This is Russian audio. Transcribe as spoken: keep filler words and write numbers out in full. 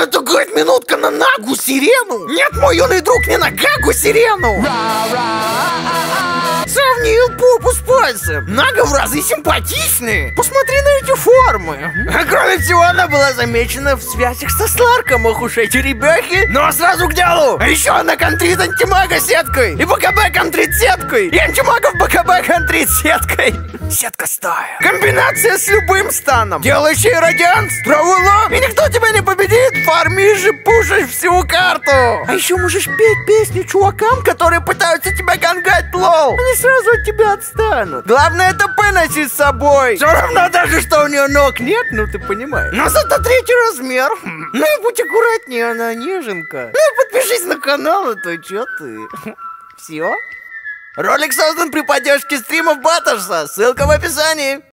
Это, говорит, минутка на Нагу Сирену. Нет, мой юный друг, не на Гагу Сирену. Сравнил попу с пальцем. Нага в разы симпатичнее. Посмотри на эти формы. А кроме всего, она была замечена в связях со Сларком. Ох уж эти ребяхи. Но сразу к делу. А еще она контрит антимага сеткой. И БКБ контрит сеткой. И антимагов БКБ контрит сеткой. Сетка стая. Комбинация с любым станом. Делающий радианс, травула. И никто тебя не победит. Фармишь и пушишь всю карту. А еще можешь петь песни чувакам, которые пытаются тебя гангать, лол. Они сразу от тебя отстанут. Главное это П носить с собой. Все равно даже, что у нее ног нет, ну ты понимаешь. Но зато третий размер. Ну и будь аккуратнее, она неженка. Ну и подпишись на канал, а то че ты. Все? Ролик создан при поддержке стримов Баттерса. Ссылка в описании.